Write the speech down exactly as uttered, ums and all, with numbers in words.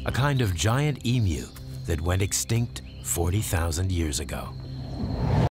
a kind of giant emu that went extinct forty thousand years ago.